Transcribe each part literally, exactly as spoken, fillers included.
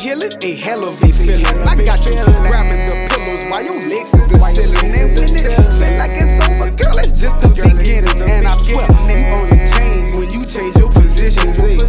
healing, a hell of a feeling. I got you grabbing the pillows while your legs is the ceiling. And when it feel like it's over, girl, it's just the beginning. And I swear, you only change when you change your position.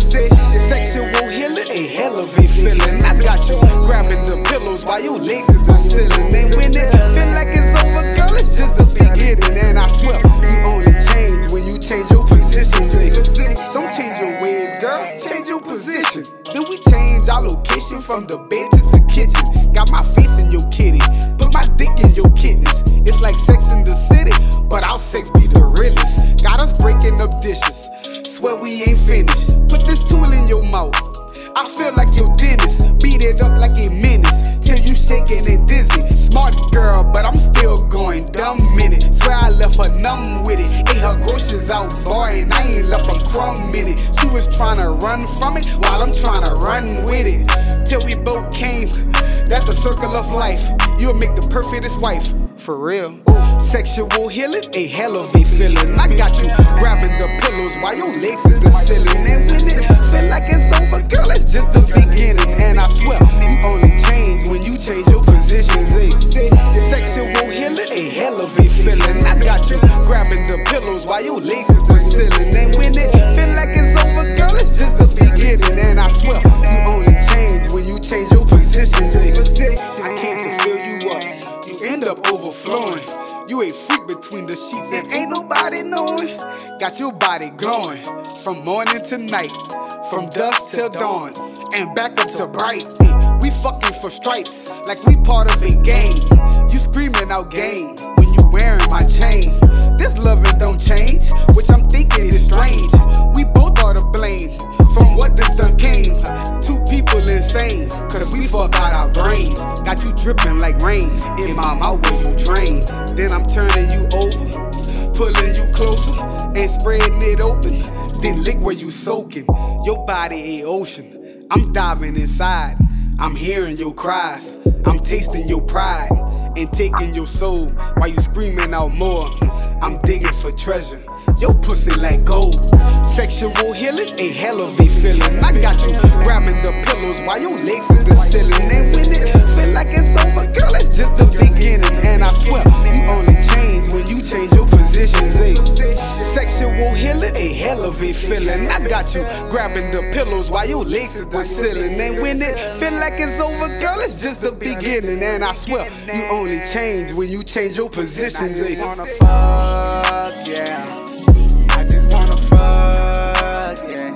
Sexual healing, a hell of a feeling. I got you grabbing the pillows while your legs is the ceiling. And when it feel like it's over, girl, it's just the beginning. And I swear, you only change when you change your position. Don't change your ways, girl, change your position. Then we change our location from the bed to the kitchen. Got my face in your kitty, put my dick in your kidneys. It's like Sex in the City, but our sex be the realest. Got us breaking up dishes, swear we ain't finished. Put this tool in your mouth, I feel like your dentist. Beat it up like a menace, till you shaking and dizzy. Smart girl, but I'm still going dumb in it. Swear I left her numb with it. Ate her groceries out, boy, and I ain't left a crumb in it. She was trying to run from it, while I'm trying to run with it. Till we both came, that's the circle of life. You'll make the perfectest wife, for real. Sexual healing, a hell of a feeling. I got you grabbing the pillows while your legs is the ceiling. And when it feel like it's over, girl, it's just the beginning. And I swear, you only change when you change your positions. Sexual healing, a hell of a feeling. I got you grabbing the pillows while your legs is the ceiling. And when it feel like it's over, girl, it's just the beginning. And I swear, you only change when you change your positions. I came to fill you up, you end up overflowing. You a freak between the sheets and ain't nobody knowing. Got your body glowing from morning to night, from dusk till dawn, and back up to bright. We fucking for stripes, like we part of a game. You screaming out game when you wearing my chain. This loving don't change, which I'm thinking is strange. We both are to blame from what this done came. Two people insane, cause we fuck out our brains. Got you dripping like rain in my mouth when you drain. Then I'm turning you over, pulling you closer, and spreading it open. Then lick where you soaking. Your body a ocean, I'm diving inside. I'm hearing your cries, I'm tasting your pride, and taking your soul while you screaming out more. I'm digging for treasure, your pussy like gold. Sexual healing, a hell of a feeling. I got you grabbing the pillows while your legs is the ceiling. And when it feel like it's over, girl, it's just the beginning. And I swear, you only change when you change your positions. Sexual healing, a hell of a feeling. I got you grabbing the pillows while your legs is the ceiling. And when it feel like it's over, girl, it's just the beginning. And I swear, you only change when you change your positions. I just wanna fuck, yeah. I just wanna fuck, yeah.